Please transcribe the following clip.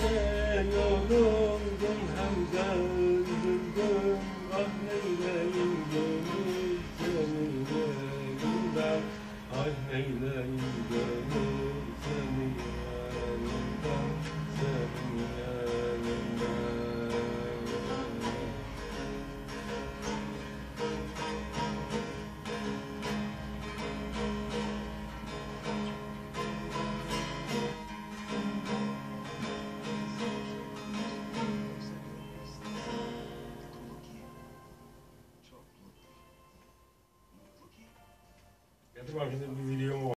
de yoruldum hem de üzüldüm. Ah neyleyim gönül senin yerinde. Ah neyleyim gönül senin yanında, senin yanında. Getir bakayım bir videomu var.